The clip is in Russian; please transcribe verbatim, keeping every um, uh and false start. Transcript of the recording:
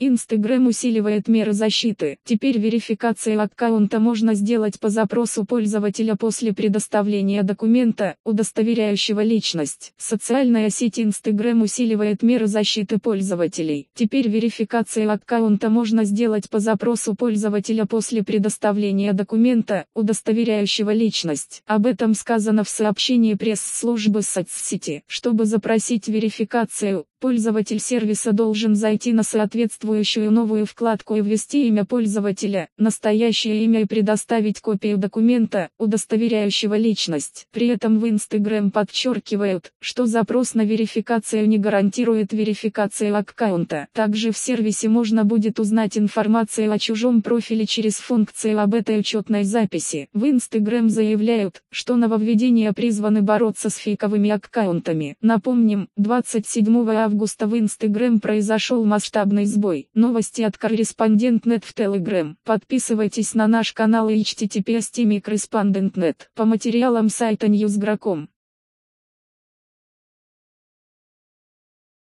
Instagram усиливает меры защиты. Теперь верификацию аккаунта можно сделать по запросу пользователя после предоставления документа, удостоверяющего личность. Социальная сеть Instagram усиливает меры защиты пользователей. Теперь верификацию аккаунта можно сделать по запросу пользователя после предоставления документа, удостоверяющего личность. Об этом сказано в сообщении пресс-службы соцсети. Чтобы запросить верификацию, пользователь сервиса должен зайти на соответствующую новую вкладку и ввести имя пользователя, настоящее имя и предоставить копию документа, удостоверяющего личность. При этом в Instagram подчеркивают, что запрос на верификацию не гарантирует верификацию аккаунта. Также в сервисе можно будет узнать информацию о чужом профиле через функцию об этой учетной записи. В Instagram заявляют, что нововведения призваны бороться с фейковыми аккаунтами. Напомним, двадцать седьмого августа в Instagram произошел масштабный сбой. Новости от Корреспондент точка нет в Telegram. Подписывайтесь на наш канал эйч ти ти пи эс точка корреспондент точка нет. По материалам сайта ньюс точка гром.